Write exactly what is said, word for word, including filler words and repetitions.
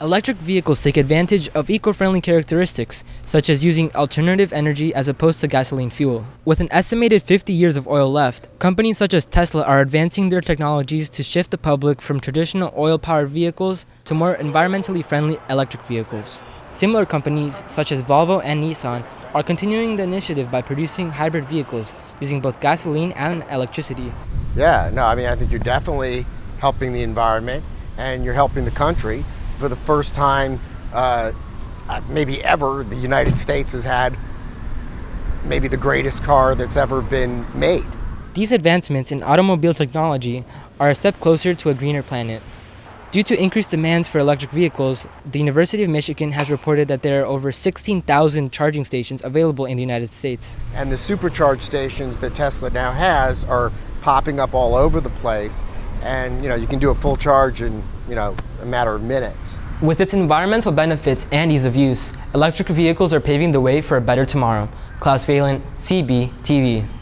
Electric vehicles take advantage of eco-friendly characteristics, such as using alternative energy as opposed to gasoline fuel. With an estimated fifty years of oil left, companies such as Tesla are advancing their technologies to shift the public from traditional oil-powered vehicles to more environmentally friendly electric vehicles. Similar companies such as Volvo and Nissan are continuing the initiative by producing hybrid vehicles using both gasoline and electricity. Yeah, no, I mean, I think you're definitely helping the environment and you're helping the country. For the first time, uh, maybe ever, the United States has had maybe the greatest car that's ever been made. These advancements in automobile technology are a step closer to a greener planet. Due to increased demands for electric vehicles, the University of Michigan has reported that there are over sixteen thousand charging stations available in the United States. And the supercharge stations that Tesla now has are popping up all over the place. And you know, you can do a full charge in you know, a matter of minutes. With its environmental benefits and ease of use, electric vehicles are paving the way for a better tomorrow. Klaus Phelan, C B T V.